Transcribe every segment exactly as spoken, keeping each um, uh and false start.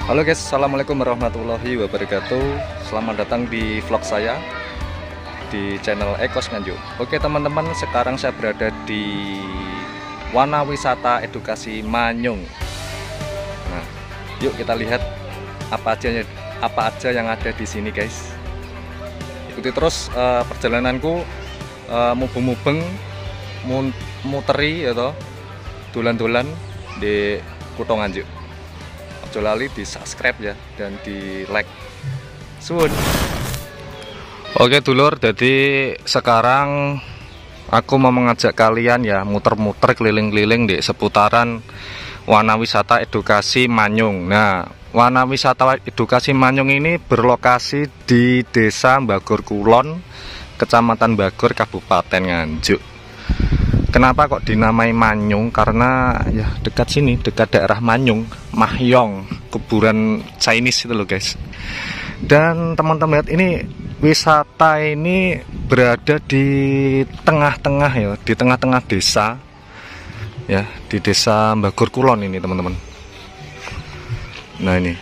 Halo guys, assalamualaikum warahmatullahi wabarakatuh. Selamat datang di vlog saya di channel Ekos Nganjuk. Oke teman-teman, sekarang saya berada di Wana Wisata Edukasi Manyung. Nah, yuk kita lihat apa aja apa aja yang ada di sini guys. Ikuti terus uh, perjalananku, uh, mubeng-mubeng, muteri atau dolan-dolan di Kutha Nganjuk. Jangan lali di subscribe ya dan di like. Suwun. Oke dulur, jadi sekarang aku mau mengajak kalian ya muter-muter keliling-keliling di seputaran Wana Wisata Edukasi Manyung. Nah, Wana Wisata Edukasi Manyung ini berlokasi di Desa Bagor Kulon, Kecamatan Bagor, Kabupaten Nganjuk. Kenapa kok dinamai Manyung? Karena ya dekat sini, dekat daerah Manyung, Mahyong, kuburan Chinese itu loh guys. Dan teman-teman lihat ini, wisata ini berada di tengah-tengah ya, di tengah-tengah desa. Ya, di Desa Bagor Kulon ini teman-teman. Nah ini.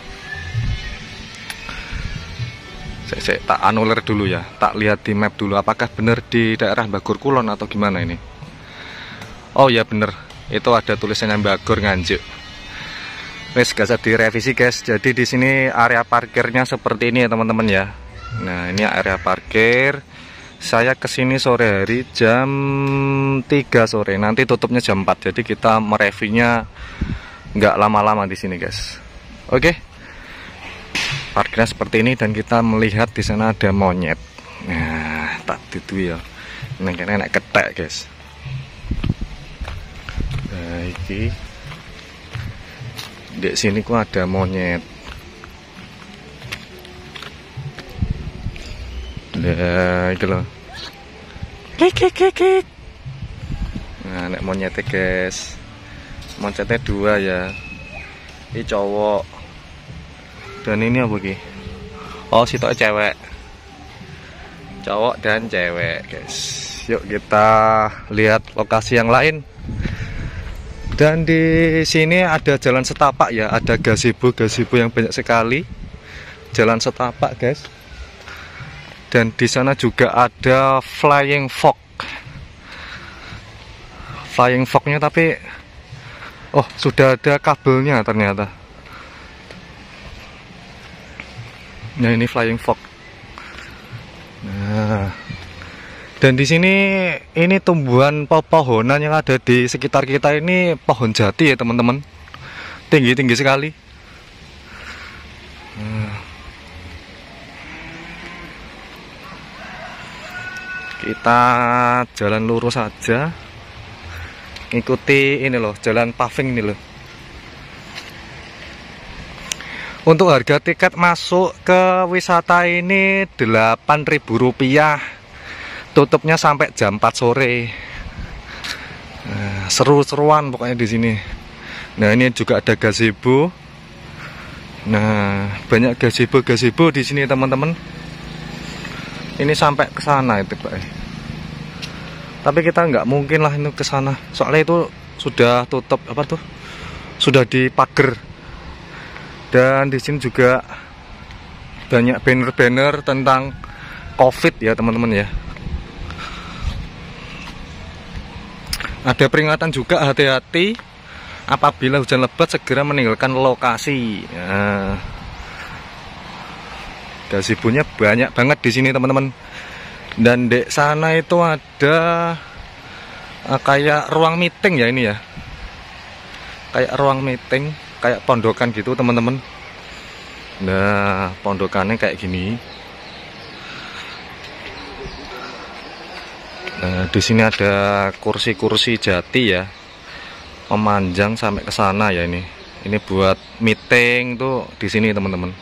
Saya, saya tak anulir dulu ya, tak lihat di map dulu apakah benar di daerah Bagor Kulon atau gimana ini. Oh ya bener, itu ada tulisannya Bagor Nganjuk. Wes gak usah direvisi guys. Jadi di sini area parkirnya seperti ini ya teman-teman ya. Nah ini area parkir. Saya kesini sore hari jam tiga sore. Nanti tutupnya jam empat. Jadi kita mereviewnya nggak lama-lama di sini guys. Oke. Parkirnya seperti ini dan kita melihat di sana ada monyet. Nah tak itu ya. Nenek-nenek ketek guys. Nah, iki di sini kok ada monyet. Nah, itu loh. Kik kik kik kik. Nah, nek monyetnya guys. Monyetnya dua ya. Ini cowok. Dan ini apa ki? Oh, sitok cewek. Cowok dan cewek, guys. Yuk kita lihat lokasi yang lain. Dan di sini ada jalan setapak ya, ada gazebo-gazebo yang banyak sekali. Jalan setapak, guys. Dan di sana juga ada flying fox. Flying fox-nya tapi oh, sudah ada kabelnya ternyata. Nah, ini flying fox. Nah, dan di sini ini tumbuhan pepohonan yang ada di sekitar kita ini pohon jati ya teman-teman, tinggi-tinggi sekali. Nah, kita jalan lurus saja, ikuti ini loh, jalan paving ini loh. Untuk harga tiket masuk ke wisata ini delapan ribu rupiah. Tutupnya sampai jam empat sore. Nah, seru-seruan pokoknya di sini. Nah, ini juga ada gazebo. Nah, banyak gazebo-gazebo di sini teman-teman. Ini sampai ke sana itu, Pak. Tapi kita nggak mungkin lah itu ke sana. Soalnya itu sudah tutup apa tuh? Sudah dipagar. Dan di sini juga banyak banner-banner tentang COVID ya, teman-teman ya. Ada peringatan juga, hati-hati apabila hujan lebat segera meninggalkan lokasi. Nah, gazebonya banyak banget di sini teman-teman. Dan di sana itu ada uh, kayak ruang meeting ya ini ya. Kayak ruang meeting, kayak pondokan gitu teman-teman. Nah, pondokannya kayak gini. Nah, di sini ada kursi-kursi jati ya, memanjang sampai ke sana ya ini. Ini buat meeting tuh di sini teman-teman.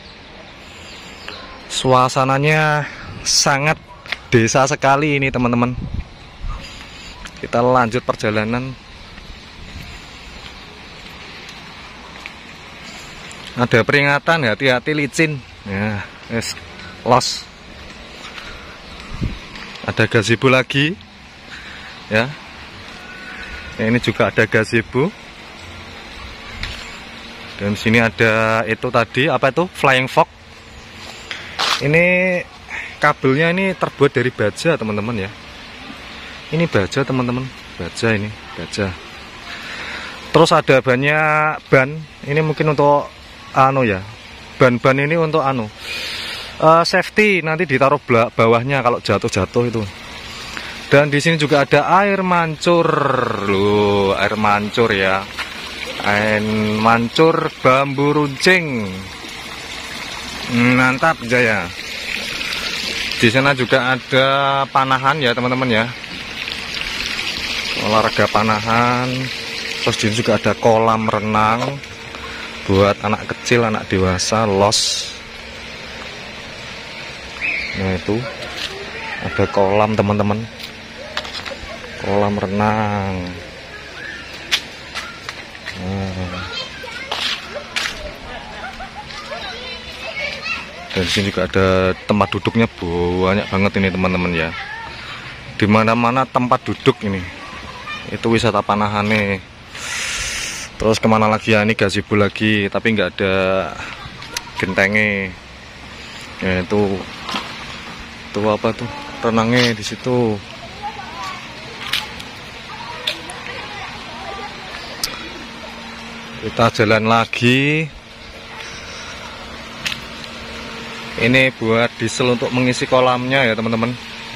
Suasananya sangat desa sekali ini teman-teman. Kita lanjut perjalanan. Ada peringatan hati-hati licin. Ya, es los. Ada gazebo lagi. Ya, ini juga ada gazebo. Dan sini ada itu tadi apa itu flying fox. Ini kabelnya ini terbuat dari baja teman-teman ya. Ini baja teman-teman, baja ini baja. Terus ada banyak ban. Ini mungkin untuk anu ya, ban-ban ini untuk anu uh, safety, nanti ditaruh bawahnya kalau jatuh-jatuh itu. Dan di sini juga ada air mancur loh, air mancur ya. Air mancur bambu runcing. Mantap Jaya. Di sana juga ada panahan ya teman-teman ya. Olahraga panahan. Terus di sini juga ada kolam renang buat anak kecil, anak dewasa, los. Nah itu ada kolam teman-teman. Kolam renang. Nah. Dan di sini juga ada tempat duduknya banyak banget ini teman-teman ya. Dimana-mana tempat duduk ini. Itu wisata panahan nih. Terus kemana lagi ya, ini gazebo lagi, tapi nggak ada gentengnya. Ya itu, itu apa tuh? Renangnya di situ. Kita jalan lagi. Ini buat diesel untuk mengisi kolamnya ya teman-teman.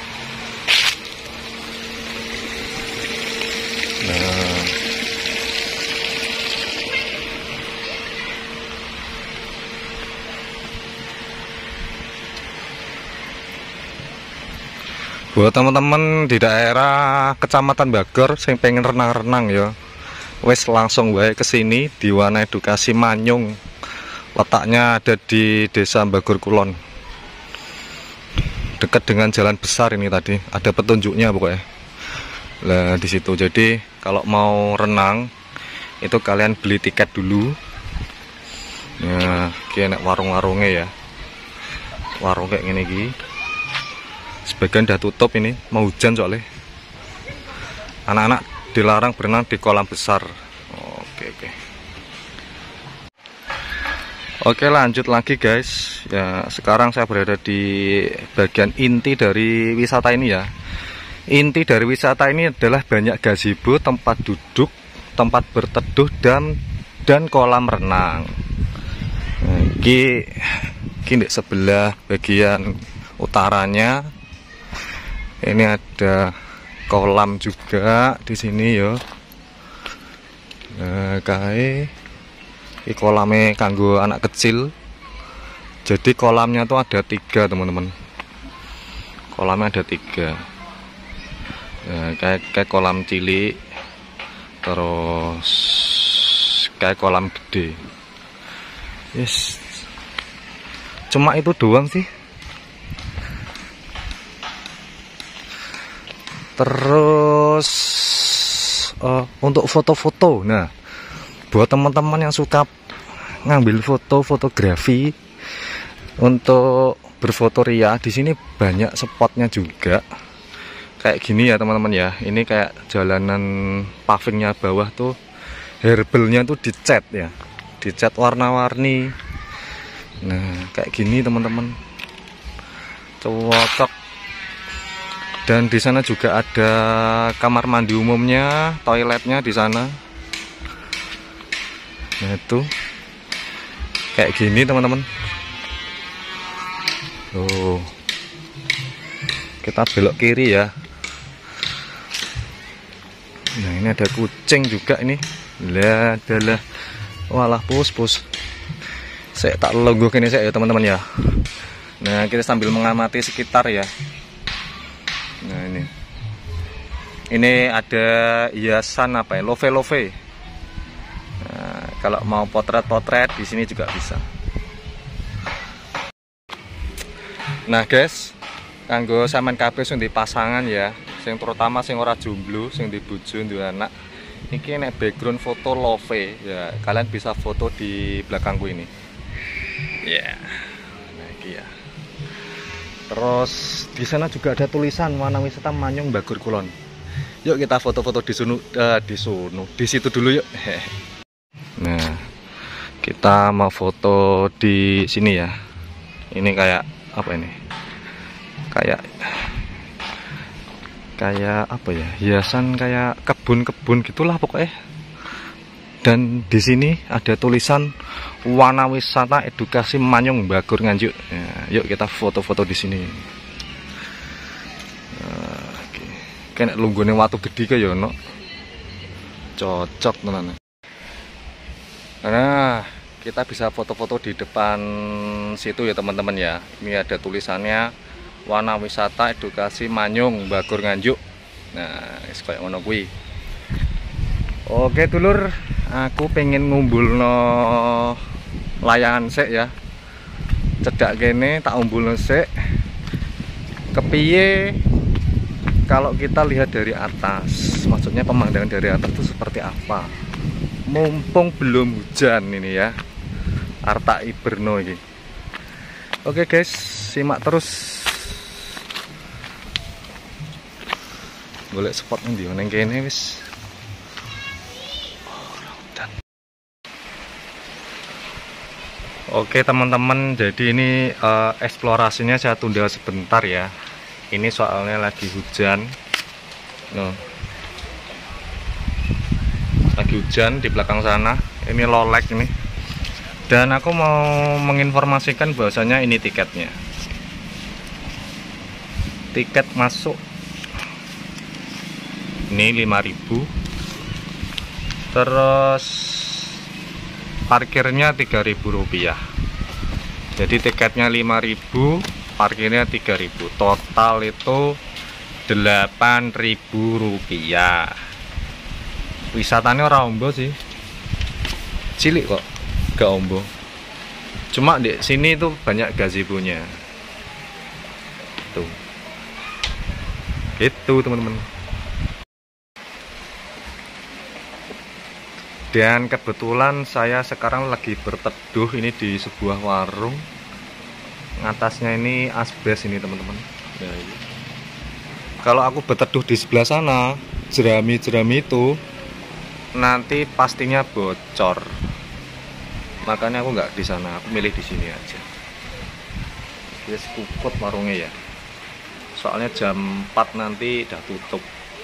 Nah, buat teman-teman di daerah Kecamatan Bagor yang pengen renang-renang ya, wes langsung wae ke sini di Wana Edukasi Manyung. Letaknya ada di Desa Bagor Kulon. Dekat dengan jalan besar ini tadi, ada petunjuknya pokoknya. Nah, di situ. Jadi kalau mau renang itu kalian beli tiket dulu. Nah, kayak warung-warungnya ya. Warung kayak gini gini. Sebagian udah tutup ini, mau hujan soalnya. Anak-anak dilarang berenang di kolam besar. Oke, oke. Oke, lanjut lagi guys. Ya, sekarang saya berada di bagian inti dari wisata ini ya. Inti dari wisata ini adalah banyak gazebo, tempat duduk, tempat berteduh dan dan kolam renang. Nah, ini, ini sebelah bagian utaranya. Ini ada kolam juga di sini ya. Nah, kayak ini kolamnya kanggo anak kecil. Jadi kolamnya tuh ada tiga teman-teman. Kolamnya ada tiga. Ya, kayak kayak kolam cilik, terus kayak kolam gede. Yes. Cuma itu doang sih. Terus uh, untuk foto-foto, nah. Buat teman-teman yang suka ngambil foto fotografi untuk berfoto ria, di sini banyak spotnya juga. Kayak gini ya teman-teman ya. Ini kayak jalanan pavingnya bawah tuh, herbelnya tuh dicat ya, dicat warna-warni. Nah kayak gini teman-teman, cocok. Dan di sana juga ada kamar mandi umumnya, toiletnya di sana. Nah itu kayak gini teman-teman. Oh, kita belok kiri ya. Nah ini ada kucing juga ini. Lah adalah walah pus pus. Saya tak logo ini saya ya teman-teman ya. Nah kita sambil mengamati sekitar ya. Nah ini ini ada hiasan apa ya, love love. Nah, kalau mau potret-potret di sini juga bisa. Nah guys, kanggo sampean kabeh sing di pasangan ya, sing terutama sing ora jomblo, sing di bojo duwe anak, iki nek background foto love ya, kalian bisa foto di belakangku ini. Ya. Yeah. Nah iki ya. Terus di sana juga ada tulisan Wana Wisata Manyung Bagor Kulon. Yuk kita foto-foto di sunu, uh, di sunu, di situ dulu yuk. Nah, Kita mau foto di sini ya. Ini kayak apa ini? Kayak kayak apa ya? Hiasan kayak kebun-kebun gitulah pokoknya. Dan di sini ada tulisan Wana Wisata Edukasi Manyung Bagur Nganjuk. Ya, yuk kita foto-foto di sini. Nah, kayak lunggone watu gede kayak no. Cocok tenan. Nah, kita bisa foto-foto di depan situ ya teman-teman ya. Ini ada tulisannya Wana Wisata Edukasi Manyung Bagur Nganjuk. Nah, kayak ngono kuwi. Oke dulur, aku pengen ngumbulno layangan sik ya. Cedak kene tak umbulno sik. Kepiye kalau kita lihat dari atas? Maksudnya pemandangan dari atas itu seperti apa? Mumpung belum hujan ini ya, Arta Iberno ini. Oke guys, simak terus. Golek spot ndi nang kene wis. Oke teman-teman, jadi ini uh, eksplorasinya saya tunda sebentar ya. Ini soalnya lagi hujan. No. Lagi hujan di belakang sana. Ini lolek ini. Dan aku mau menginformasikan bahwasanya ini tiketnya. Tiket masuk ini lima ribu. Terus parkirnya tiga ribu rupiah. Jadi tiketnya lima ribu, parkirnya tiga ribu. Total itu delapan ribu rupiah. Wisatanya orang ombo sih. Cilik kok, gak ombo. Cuma di sini tuh banyak gazebo-nya. Tuh. Gitu teman-teman. Dan kebetulan saya sekarang lagi berteduh ini di sebuah warung. Atasnya ini asbes ini teman-teman. Nah, ini. Kalau aku berteduh di sebelah sana, jerami-jerami itu nanti pastinya bocor. Makanya aku nggak di sana, aku milih di sini aja. Yes, kuput warungnya ya. Soalnya jam empat nanti udah tutup.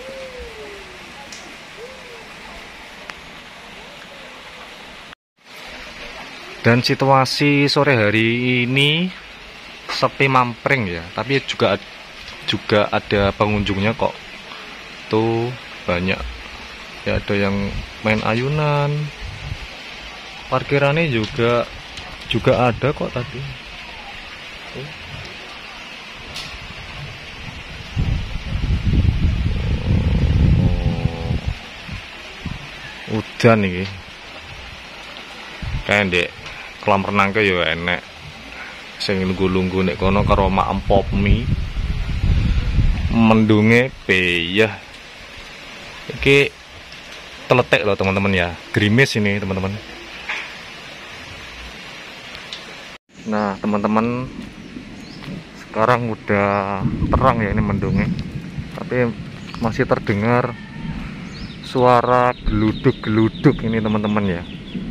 Dan situasi sore hari ini sepi mampring ya, tapi juga juga ada pengunjungnya kok. Tuh banyak ya, ada yang main ayunan. Parkirannya juga juga ada kok tadi. Tuh. Oh. Udan nih. Kayak ndek kolam renang ke ya enek sing lungguh-lungguh nek kono karo mak empop mie mendunge peyah. Iki teletek loh teman-teman ya, gerimis ini teman-teman. Nah teman-teman, sekarang udah terang ya ini mendunge, tapi masih terdengar suara geluduk-geluduk ini teman-teman ya.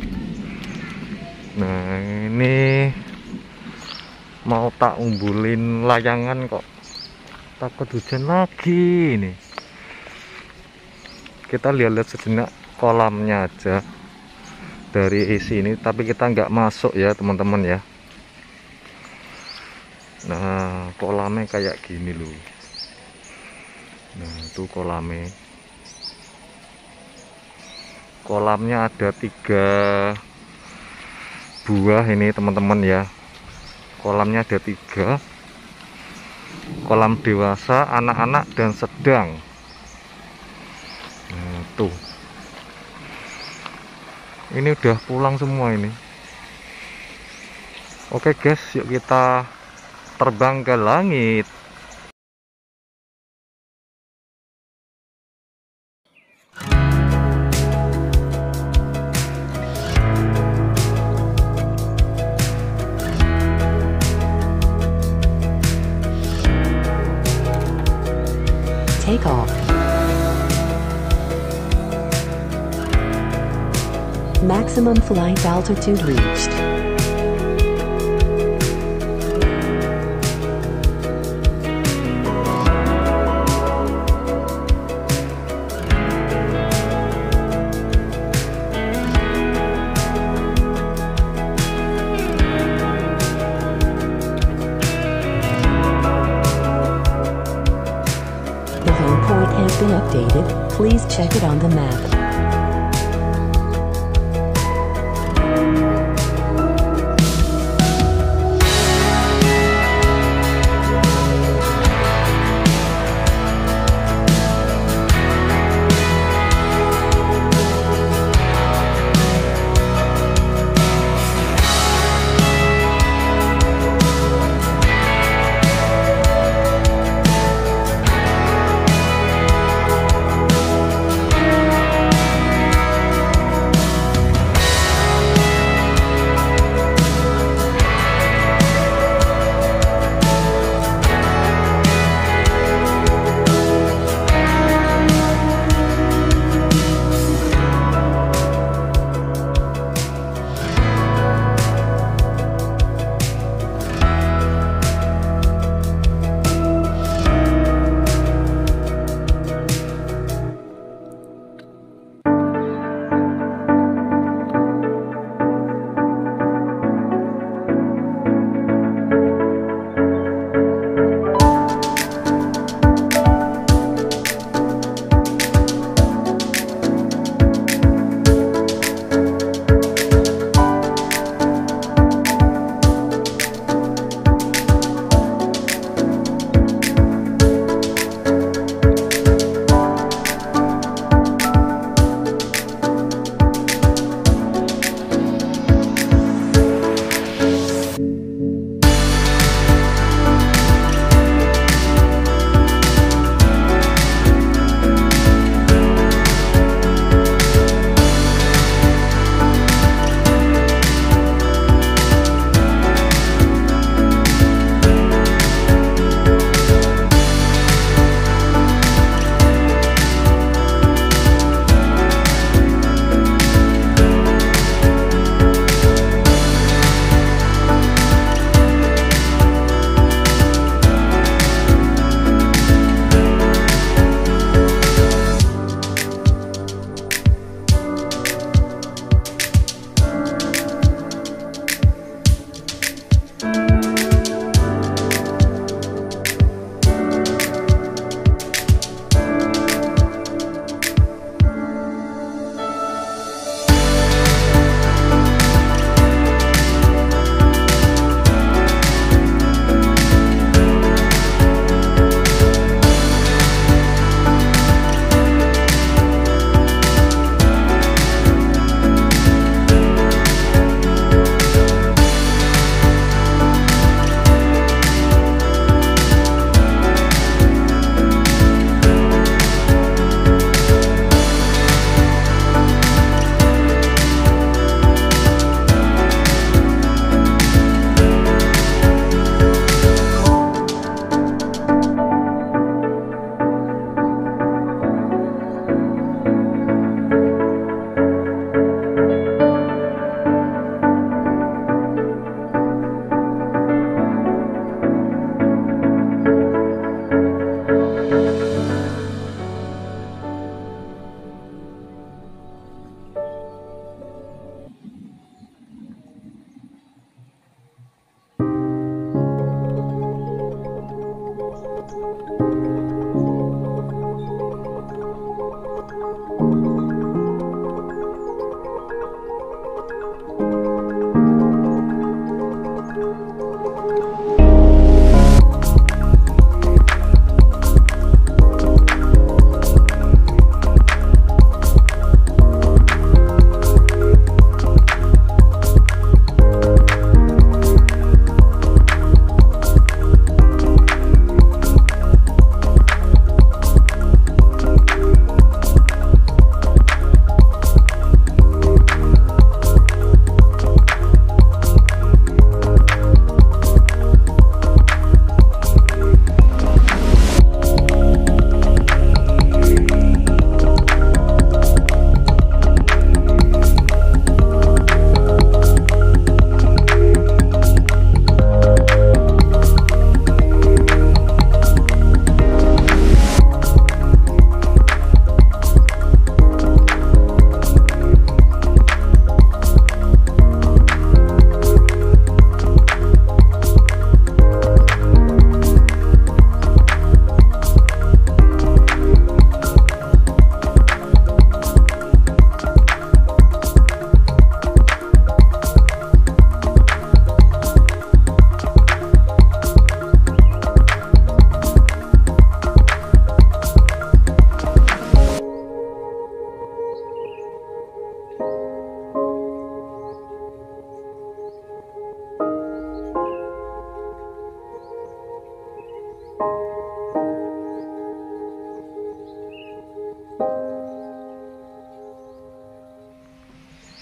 Nah ini mau tak umbulin layangan kok takut hujan lagi nih. Kita lihat-lihat sejenak kolamnya aja dari isi ini, tapi kita nggak masuk ya teman-teman ya. Nah kolamnya kayak gini loh. Nah itu kolamnya. Kolamnya ada tiga buah ini teman-teman ya. Kolamnya ada tiga, kolam dewasa, anak-anak, dan sedang. Nah, tuh ini udah pulang semua ini. Oke guys, yuk kita terbang ke langit. Take off. Maximum flight altitude reached. The home port has been updated. Please check it on the map.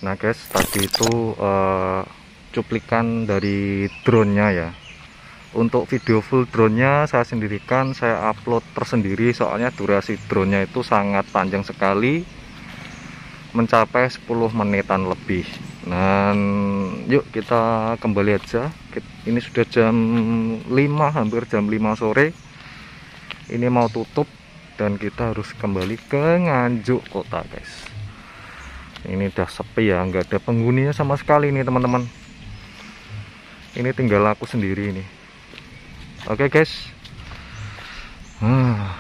Nah guys, tadi itu uh, cuplikan dari drone-nya ya. Untuk video full drone-nya saya sendirikan, saya upload tersendiri, soalnya durasi drone-nya itu sangat panjang sekali, mencapai sepuluh menitan lebih. Dan yuk kita kembali aja. Ini sudah jam lima, hampir jam lima sore. Ini mau tutup dan kita harus kembali ke Nganjuk kota guys. Ini udah sepi ya, nggak ada penghuninya sama sekali nih teman-teman. Ini tinggal aku sendiri ini. Oke guys, hmm,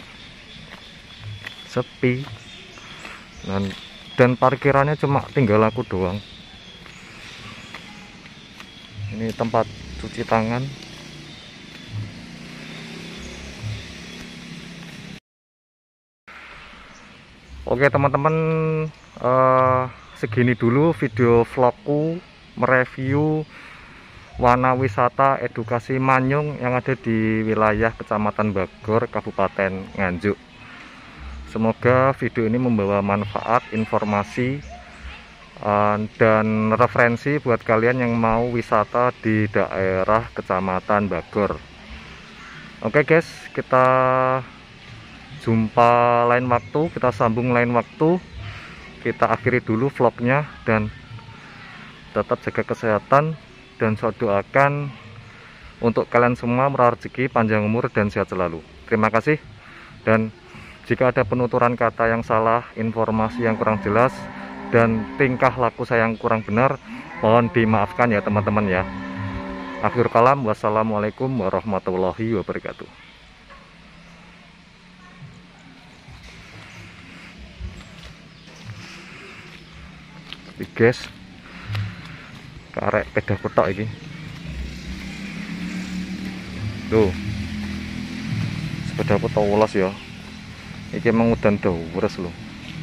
sepi. Dan, dan parkirannya cuma tinggal aku doang. Ini tempat cuci tangan. Oke teman-teman, uh, segini dulu video vlogku mereview Wana Wisata Edukasi Manyung yang ada di wilayah Kecamatan Bagor, Kabupaten Nganjuk. Semoga video ini membawa manfaat, informasi, uh, dan referensi buat kalian yang mau wisata di daerah Kecamatan Bagor. Oke guys, kita jumpa lain waktu, kita sambung lain waktu. Kita akhiri dulu vlognya dan tetap jaga kesehatan, dan saya doakan untuk kalian semua meraih rezeki, panjang umur, dan sehat selalu. Terima kasih. Dan jika ada penuturan kata yang salah, informasi yang kurang jelas, dan tingkah laku saya yang kurang benar, mohon dimaafkan ya teman-teman ya. Akhir kalam, wassalamualaikum warahmatullahi wabarakatuh. Guys, karek pedah kotak ini tuh, sepeda kotak wolas ya. Iki emang udan daures loh.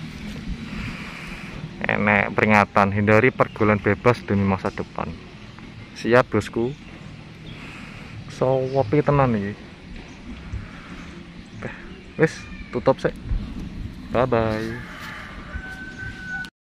Enek peringatan, hindari pergaulan bebas demi masa depan. Siap bosku, so wopi tenan nih. Wes tutup sih, bye bye.